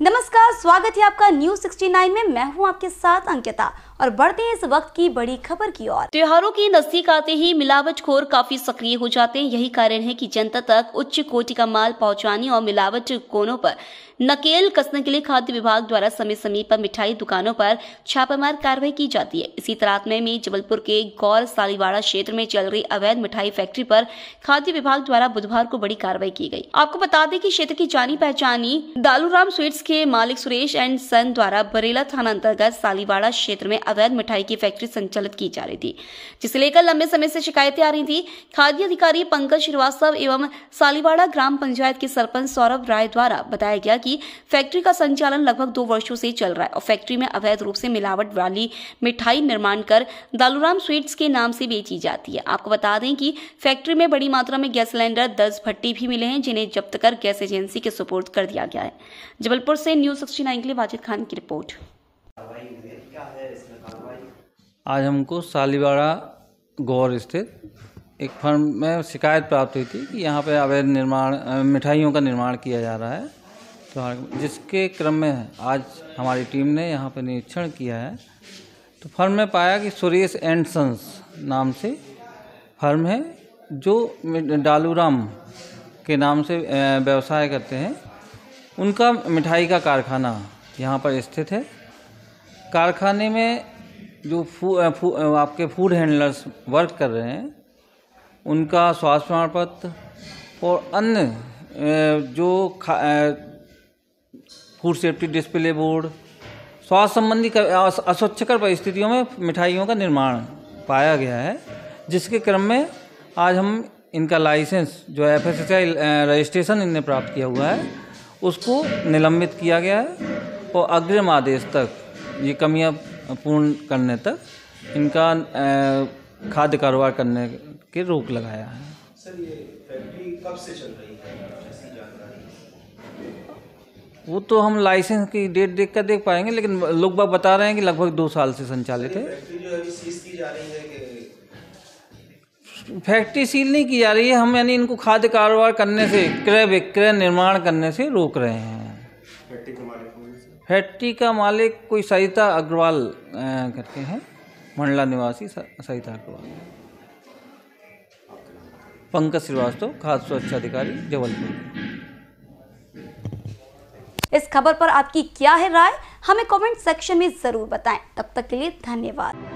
नमस्कार, स्वागत है आपका न्यूज 69 में। मैं हूं आपके साथ अंकिता और बढ़ते हैं इस वक्त की बड़ी खबर की ओर। त्योहारों की नजदीक आते ही मिलावटखोर काफी सक्रिय हो जाते हैं। यही कारण है कि जनता तक उच्च कोटि का माल पहुंचाने और मिलावट कोनों पर नकेल कसने के लिए खाद्य विभाग द्वारा समय समय पर मिठाई दुकानों पर छापामार कार्रवाई की जाती है। इसी तरह में जबलपुर के गौर सालीवाड़ा क्षेत्र में चल रही अवैध मिठाई फैक्ट्री पर खाद्य विभाग द्वारा बुधवार को बड़ी कार्रवाई की गई। आपको बता दें कि क्षेत्र की जानी पहचानी दालूराम स्वीट्स के मालिक सुरेश एंड सन द्वारा बरेला थाना अंतर्गत सालीवाड़ा क्षेत्र में अवैध मिठाई की फैक्ट्री संचालित की जा रही थी, जिसे लेकर लंबे समय से शिकायतें आ रही थी। खाद्य अधिकारी पंकज श्रीवास्तव एवं सालीवाड़ा ग्राम पंचायत के सरपंच सौरभ राय द्वारा बताया गया कि फैक्ट्री का संचालन लगभग 2 वर्षों से चल रहा है और फैक्ट्री में अवैध रूप से मिलावट वाली मिठाई निर्माण कर दालूराम स्वीट्स के नाम से बेची जाती है। आपको बता दें कि फैक्ट्री में बड़ी मात्रा में गैस सिलेंडर 10 भट्टी भी मिले हैं, जिन्हें जब्त कर गैस एजेंसी के सुपुर्द कर दिया गया है। जबलपुर से न्यूज 69 के लिए वाजिद खान की रिपोर्ट। आज हमको सालीवाड़ा गौर स्थित एक फर्म में शिकायत प्राप्त हुई थी कि यहाँ पे अवैध मिठाइयों का निर्माण किया जा रहा है, तो जिसके क्रम में आज हमारी टीम ने यहाँ पे निरीक्षण किया है। तो फर्म में पाया कि सुरेश एंड सन्स नाम से फर्म है, जो दालूराम के नाम से व्यवसाय करते हैं। उनका मिठाई का कारखाना यहाँ पर स्थित है। कारखाने में जो आपके फूड हैंडलर्स वर्क कर रहे हैं, उनका स्वास्थ्य प्रमाण पत्र और अन्य जो फूड सेफ्टी डिस्प्ले बोर्ड, स्वास्थ्य संबंधी अस्वच्छकर परिस्थितियों में मिठाइयों का निर्माण पाया गया है, जिसके क्रम में आज हम इनका लाइसेंस जो FSSAI रजिस्ट्रेशन इनने प्राप्त किया हुआ है, उसको निलंबित किया गया है और अग्रिम आदेश तक ये कमियां पूर्ण करने तक इनका खाद्य कारोबार करने के रोक लगाया है। सर, ये फैक्ट्री कब से चल रही है, ऐसी जानकारी? वो तो हम लाइसेंस की डेट देख कर देख पाएंगे, लेकिन लोग बाग बता रहे हैं कि लगभग 2 साल से संचालित है। फैक्ट्री जो अभी सीज की जा रही है कि फैक्ट्री सील नहीं की जा रही है, हम यानी इनको खाद्य कारोबार करने से, क्रय विक्रय निर्माण करने से रोक रहे हैं। फैक्ट्री का मालिक कोई सरिता अग्रवाल करके हैं, मंडला निवासी सरिता अग्रवाल। पंकज श्रीवास्तव, खाद्य सुरक्षा अधिकारी, जबलपुर। इस खबर पर आपकी क्या है राय, हमें कमेंट सेक्शन में जरूर बताएं। तब तक के लिए धन्यवाद।